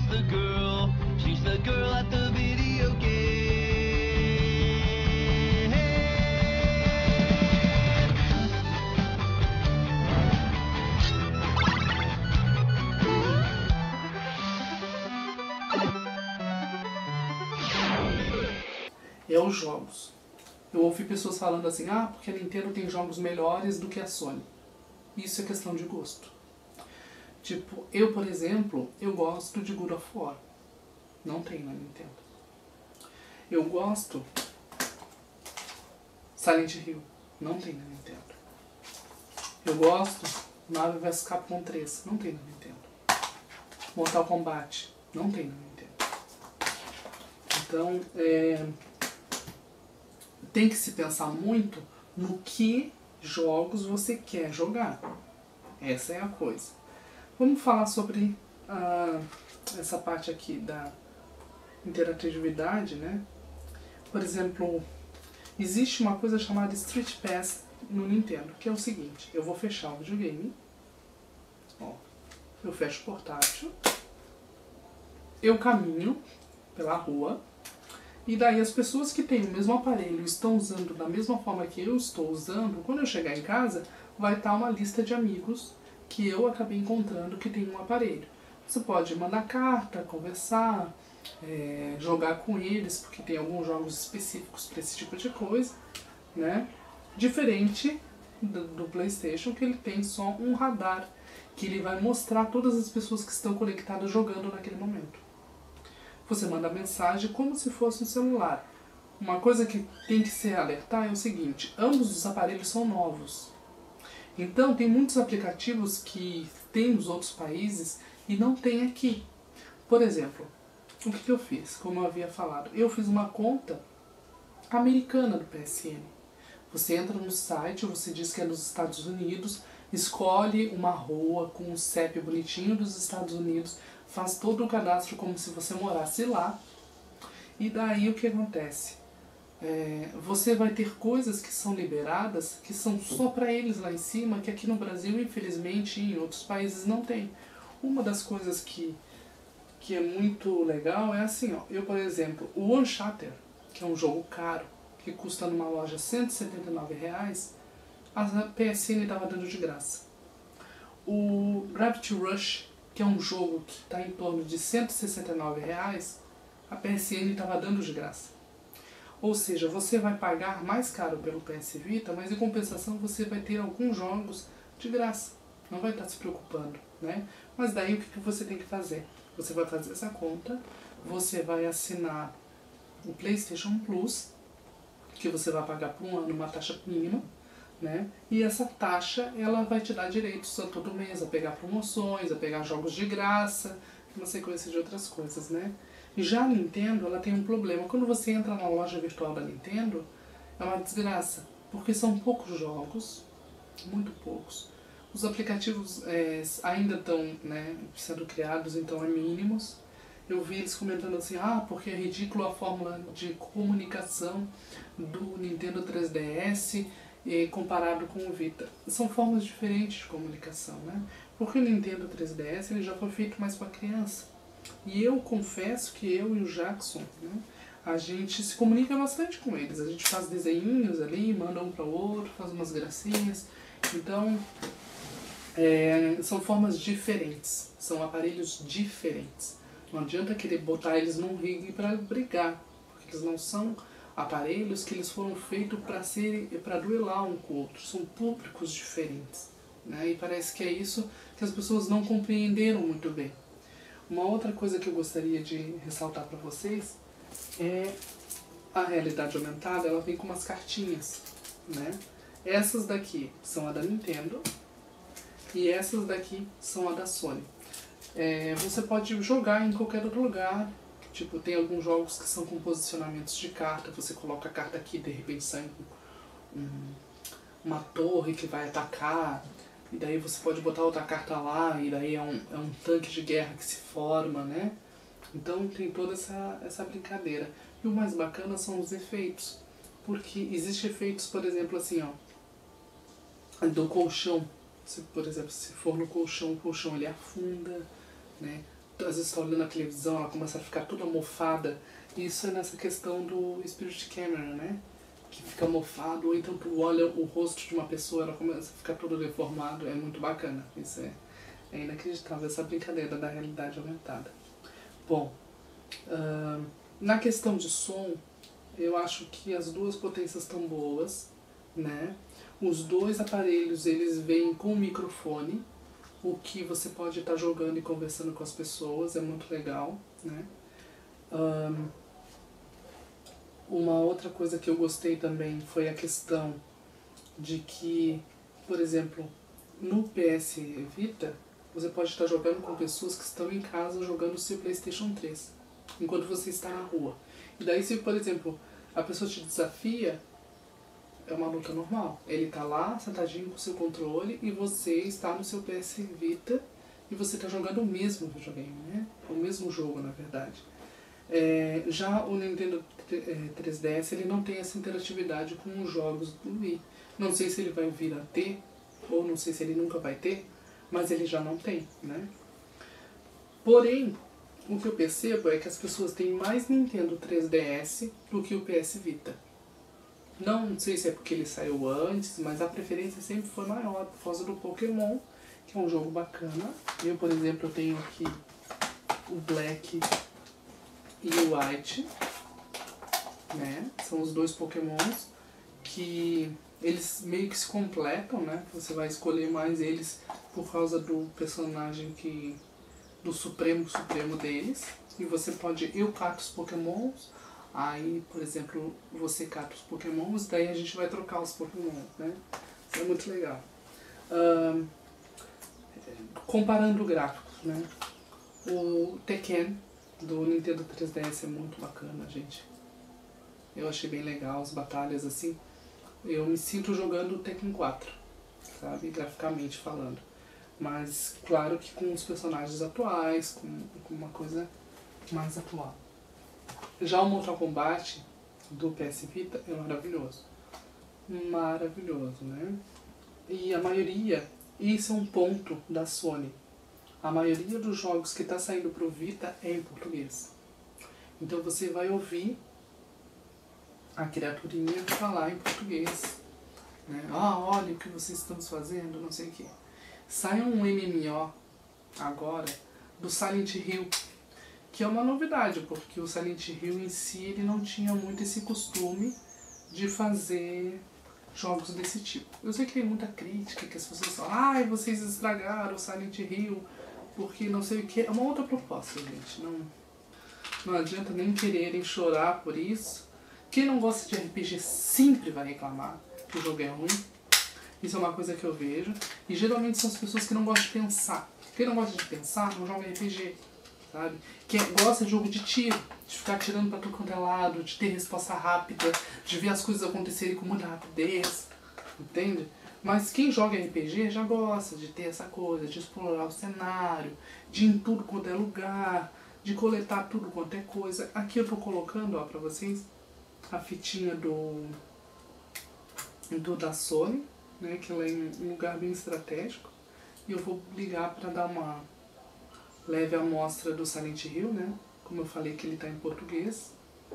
the girl. She's the girl at the video game. É os jogos. Eu ouvi pessoas falando assim, ah, porque a Nintendo tem jogos melhores do que a Sony. Isso é questão de gosto. Tipo, eu, por exemplo, eu gosto de God of War. Não tem na Nintendo. Eu gosto Silent Hill. Não tem na Nintendo. Eu gosto Marvel vs Capcom 3. Não tem na Nintendo. Mortal Kombat. Não tem na Nintendo. Então, tem que se pensar muito no que jogos você quer jogar. Essa é a coisa. Vamos falar sobre essa parte aqui da interatividade, né? Por exemplo, existe uma coisa chamada Street Pass no Nintendo, que é o seguinte: eu vou fechar o videogame, ó, eu fecho o portátil, eu caminho pela rua, e daí as pessoas que têm o mesmo aparelho estão usando da mesma forma que eu estou usando, quando eu chegar em casa, vai estar uma lista de amigos que eu acabei encontrando que tem um aparelho. Você pode mandar carta, conversar, jogar com eles, porque tem alguns jogos específicos para esse tipo de coisa, né? Diferente do PlayStation, que ele tem só um radar, que ele vai mostrar todas as pessoas que estão conectadas jogando naquele momento. Você manda mensagem como se fosse um celular. Uma coisa que tem que se alertar é o seguinte: ambos os aparelhos são novos. Então, tem muitos aplicativos que tem nos outros países e não tem aqui. Por exemplo, o que eu fiz? Como eu havia falado, eu fiz uma conta americana do PSN. Você entra no site, você diz que é dos Estados Unidos, escolhe uma rua com um CEP bonitinho dos Estados Unidos, faz todo o cadastro como se você morasse lá. E daí o que acontece? Você vai ter coisas que são liberadas, que são só para eles lá em cima, que aqui no Brasil, infelizmente, e em outros países não tem. Uma das coisas que é muito legal é assim, ó, eu, por exemplo, o Uncharted, que é um jogo caro, que custa numa loja R$179, a PSN estava dando de graça. O Gravity Rush, que é um jogo que está em torno de R$169, a PSN estava dando de graça. Ou seja, você vai pagar mais caro pelo PS Vita, mas em compensação você vai ter alguns jogos de graça. Não vai estar se preocupando, né? Mas daí o que você tem que fazer? Você vai fazer essa conta, você vai assinar o PlayStation Plus, que você vai pagar por um ano uma taxa mínima, né? E essa taxa, ela vai te dar direitos a todo mês, a pegar promoções, a pegar jogos de graça, uma sequência de outras coisas, né? E já a Nintendo, ela tem um problema. Quando você entra na loja virtual da Nintendo, é uma desgraça, porque são poucos jogos, muito poucos. Os aplicativos ainda estão, né, sendo criados, então é mínimos. Eu vi eles comentando assim, porque é ridículo a fórmula de comunicação do Nintendo 3DS comparado com o Vita. São formas diferentes de comunicação, né? Porque o Nintendo 3DS ele já foi feito mais para criança. E eu confesso que eu e o Jackson, né, a gente se comunica bastante com eles. A gente faz desenhinhos ali, manda um para o outro, faz umas gracinhas. Então, são formas diferentes, são aparelhos diferentes. Não adianta querer botar eles num ringue para brigar, porque eles não são aparelhos que eles foram feitos para duelar um com o outro. São públicos diferentes, né? E parece que é isso que as pessoas não compreenderam muito bem. Uma outra coisa que eu gostaria de ressaltar para vocês é a realidade aumentada. Ela vem com umas cartinhas, né? Essas daqui são a da Nintendo e essas daqui são a da Sony. Você pode jogar em qualquer outro lugar. Tipo, tem alguns jogos que são com posicionamentos de carta. Você coloca a carta aqui e de repente sai uma torre que vai atacar. E daí você pode botar outra carta lá, e daí é um tanque de guerra que se forma, né? Então tem toda essa brincadeira. E o mais bacana são os efeitos. Porque existem efeitos, por exemplo, assim, ó, do colchão. Por exemplo, se for no colchão, o colchão ele afunda, né? às vezes está olhando a televisão, ela começa a ficar toda mofada. Isso é nessa questão do Spirit Camera, né? Que fica mofado, ou então tu olha o rosto de uma pessoa, ela começa a ficar todo deformado. É muito bacana. Isso é inacreditável, essa brincadeira da realidade aumentada. Bom, na questão de som, eu acho que as duas potências estão boas, né? Os dois aparelhos, eles vêm com microfone, o que você pode estar jogando e conversando com as pessoas, é muito legal, né? Uma outra coisa que eu gostei também foi a questão de que, por exemplo, no PS Vita, você pode estar jogando com pessoas que estão em casa jogando o seu PlayStation 3, enquanto você está na rua. E daí, se, por exemplo, a pessoa te desafia, é uma luta normal. Ele está lá, sentadinho com o seu controle, e você está no seu PS Vita, e você está jogando o mesmo videogame, né? O mesmo jogo, na verdade. Já o Nintendo 3DS, ele não tem essa interatividade com os jogos do Wii. Não sei se ele vai vir a ter, ou não sei se ele nunca vai ter, mas ele já não tem, né? Porém, o que eu percebo é que as pessoas têm mais Nintendo 3DS do que o PS Vita. Não sei se é porque ele saiu antes, mas a preferência sempre foi maior por causa do Pokémon, que é um jogo bacana. Eu, por exemplo, eu tenho aqui o Black e o White, né? São os dois Pokémons que eles meio que se completam, né? Você vai escolher mais eles por causa do personagem do supremo deles. E você pode... Eu cato os Pokémons, aí, por exemplo, você cata os Pokémons, daí a gente vai trocar os Pokémons, né? Isso é muito legal. Comparando gráficos, né? O Tekken do Nintendo 3DS é muito bacana, gente. Eu achei bem legal as batalhas, assim. Eu me sinto jogando o Tekken 4, sabe? Graficamente falando. Mas, claro que com os personagens atuais, com uma coisa mais atual. Já o Mortal Kombat do PS Vita é maravilhoso. Maravilhoso, né? E a maioria, isso é um ponto da Sony. A maioria dos jogos que está saindo pro Vita é em português. Então você vai ouvir a criaturinha falar em português, né? Olha o que vocês estão fazendo, não sei o que. Sai um MMO agora do Silent Hill, que é uma novidade, porque o Silent Hill em si ele não tinha muito esse costume de fazer jogos desse tipo. Eu sei que tem muita crítica, que as pessoas falam, vocês estragaram o Silent Hill, porque não sei o que. É uma outra proposta, gente. Não adianta nem quererem chorar por isso. Quem não gosta de RPG sempre vai reclamar que o jogo é ruim. Isso é uma coisa que eu vejo. E geralmente são as pessoas que não gostam de pensar. Quem não gosta de pensar não joga RPG, sabe? Quem gosta de jogo de tiro, de ficar atirando pra tudo quanto é lado, de ter resposta rápida, de ver as coisas acontecerem com muita rapidez, entende? Mas quem joga RPG já gosta de ter essa coisa, de explorar o cenário, de ir em tudo quanto é lugar, de coletar tudo quanto é coisa. Aqui eu tô colocando, ó, pra vocês, a fitinha da Sony, né, que ela é em um lugar bem estratégico. E eu vou ligar para dar uma leve amostra do Silent Hill, né? Como eu falei que ele está em português.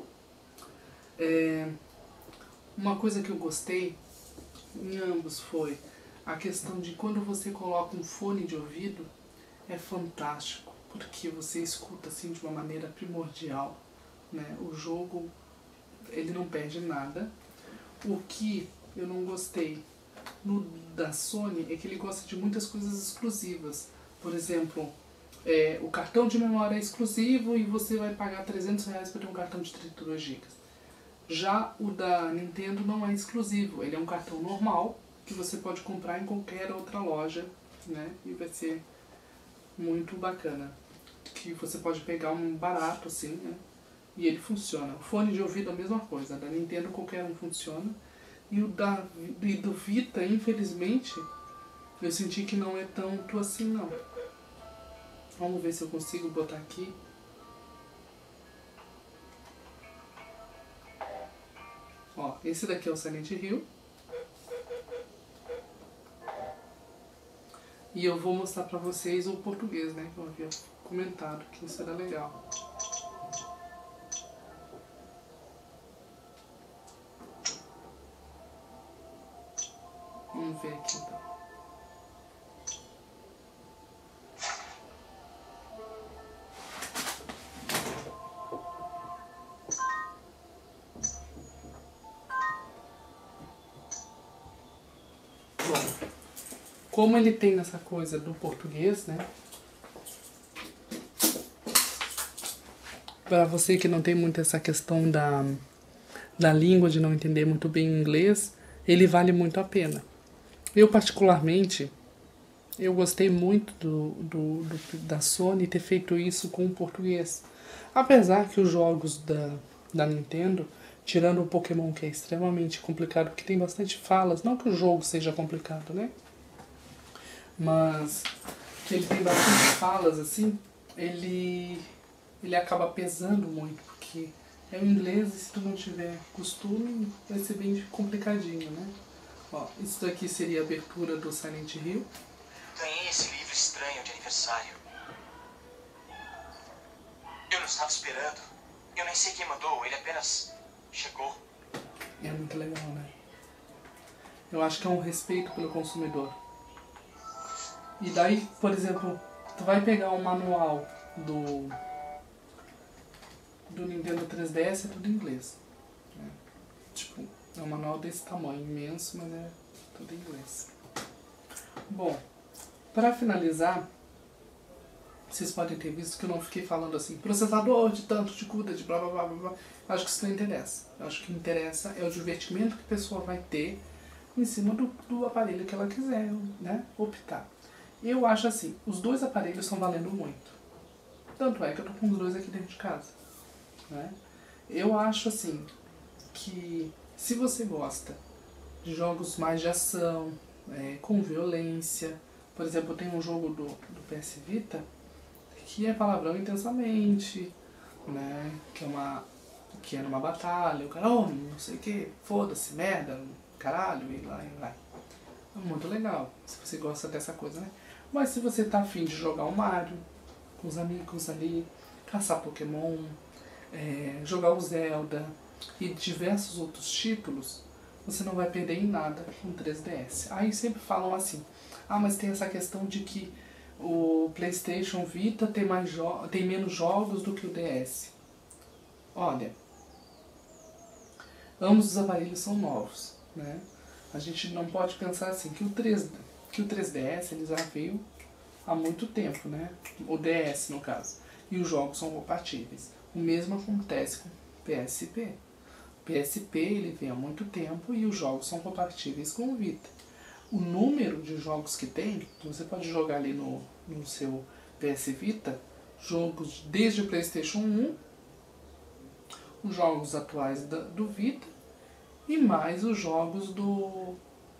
Uma coisa que eu gostei em ambos foi a questão de quando você coloca um fone de ouvido, é fantástico, porque você escuta assim de uma maneira primordial, né? O jogo, ele não perde nada. O que eu não gostei da Sony é que ele gosta de muitas coisas exclusivas. Por exemplo, o cartão de memória é exclusivo e você vai pagar R$300 para ter um cartão de 32 GB. Já o da Nintendo não é exclusivo, ele é um cartão normal que você pode comprar em qualquer outra loja, né? E vai ser muito bacana. Que você pode pegar um barato assim, né? E ele funciona. O fone de ouvido é a mesma coisa, da Nintendo qualquer um funciona. E o do Vita, infelizmente, eu senti que não é tanto assim não. Vamos ver se eu consigo botar aqui. Ó, esse daqui é o Silent Hill. E eu vou mostrar pra vocês o português, né? Que eu havia comentado que isso era legal. Vamos ver aqui então. Bom, como ele tem essa coisa do português, né? Para você que não tem muito essa questão da língua, de não entender muito bem inglês, ele vale muito a pena. Eu, particularmente, eu gostei muito da Sony ter feito isso com o português. Apesar que os jogos da Nintendo, tirando o Pokémon, que é extremamente complicado, porque tem bastante falas, não que o jogo seja complicado, né? Mas que ele tem bastante falas, assim, ele acaba pesando muito, porque é o inglês e se tu não tiver costume, vai ser bem complicadinho, né? Ó, isso daqui seria a abertura do Silent Hill. Ganhei esse livro estranho de aniversário. Eu não estava esperando. Eu nem sei quem mandou, ele apenas chegou. É muito legal, né? Eu acho que é um respeito pelo consumidor. E daí, por exemplo, tu vai pegar um manual do Nintendo 3DS, é tudo em inglês. Né? Tipo, é um manual desse tamanho, imenso, mas é tudo em inglês. Bom, para finalizar, vocês podem ter visto que eu não fiquei falando assim, processador de tanto, de CUDA, de blá blá blá blá blá. Acho que isso não interessa. Acho que o que interessa é o divertimento que a pessoa vai ter em cima do aparelho que ela quiser, né, optar. Eu acho assim, os dois aparelhos estão valendo muito. Tanto é que eu tô com os dois aqui dentro de casa. Né? Eu acho assim, que se você gosta de jogos mais de ação, com violência, por exemplo, tem um jogo do PS Vita que é palavrão intensamente, né? Que é numa batalha, o cara, oh, não sei o que, foda-se, merda, caralho, e lá e vai. É muito legal, se você gosta dessa coisa, né? Mas se você tá afim de jogar um Mario com os amigos ali, caçar Pokémon, jogar o Zelda e diversos outros títulos, você não vai perder em nada com o 3DS. Aí sempre falam assim, mas tem essa questão de que o PlayStation Vita tem menos jogos do que o DS. Olha, ambos os aparelhos são novos, né? A gente não pode pensar assim, que o 3DS ele já veio há muito tempo, né? O DS no caso. E os jogos são compatíveis. O mesmo acontece com o PSP. O PSP ele vem há muito tempo e os jogos são compatíveis com o Vita. O número de jogos que tem, você pode jogar ali no seu PS Vita, jogos desde o PlayStation 1, os jogos atuais do Vita e mais os jogos do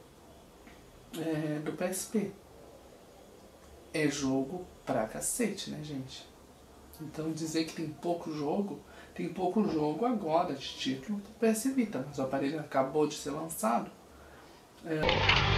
PSP. É jogo pra cacete, né, gente? Então dizer que tem pouco jogo agora de título do PS Vita, mas o aparelho acabou de ser lançado.